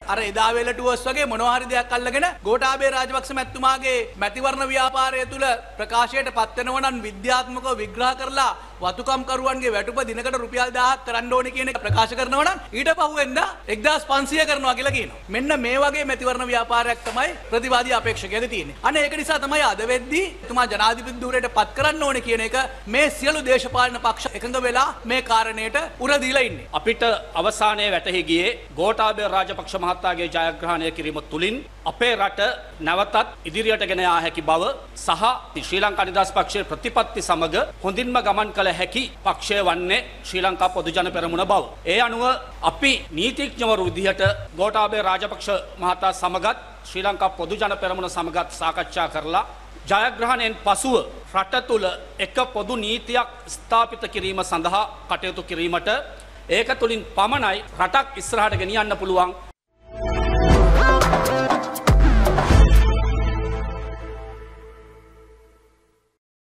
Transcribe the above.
අර එදා වෙලටුවස් වගේ මොනවා හරි දෙයක් අල්ලගෙන ගෝඨාභය රාජපක්ෂ මැතිතුමාගේ මැතිවරණ ව්‍යාපාරය තුල ප්‍රකාශයට පත් වෙනව නම් විද්‍යාත්මකව විග්‍රහ කරලා වතුකම් කරුවන්ගේ වැටුප දිනකට රුපියල් 1000ක් කරන්න ඕනේ කියන එක ප්‍රකාශ කරනවා නම් ඊට පහුවෙන්ද 1500 කරනවා කියලා කියනවා. මෙන්න මේ වගේ මැතිවරණ ව්‍යාපාරයක් තමයි ප්‍රතිවාදී අපේක්ෂකයන්ගේ තියෙන්නේ. අනේ ඒක නිසා තමයි අද වෙද්දී එතුමා ජනාධිපති ධූරයට පත් කරන්න ඕනේ කියන එක මේ සියලු දේශපාලන පක්ෂ එකඟ වෙලා මේ කාරණයට උර දීලා ඉන්නේ. අපිට අවසානයේ වැටහි ගියේ ගෝඨාභය රාජපක්ෂ මහතාගේ ජයග්‍රහණය කිරීම තුලින් අපේ රට නැවතත් ඉදිරියට ගෙන යා හැකි බව සහ ශ්‍රී ලංකා නිදහස් පක්ෂයේ ප්‍රතිපත්ති සමග හොඳින්ම ගමන් කළ හැකි පක්ෂය වන්නේ ශ්‍රී ලංකා පොදු ජන පෙරමුණ බව. ඒ අනුව අපි නීතිඥවරු විදිහට ගෝඨාභය රාජපක්ෂ මහතා සමගත් ශ්‍රී ලංකා පොදු ජන පෙරමුණ සමගත් සාකච්ඡා කරලා ජයග්‍රහණයෙන් පසුව රට තුළ එක පොදු නීතියක් ස්ථාපිත කිරීම සඳහා කටයුතු කිරීමට ඒක තුළින් පමණයි රටක් ඉස්සරහට ගෙනියන්න පුළුවන්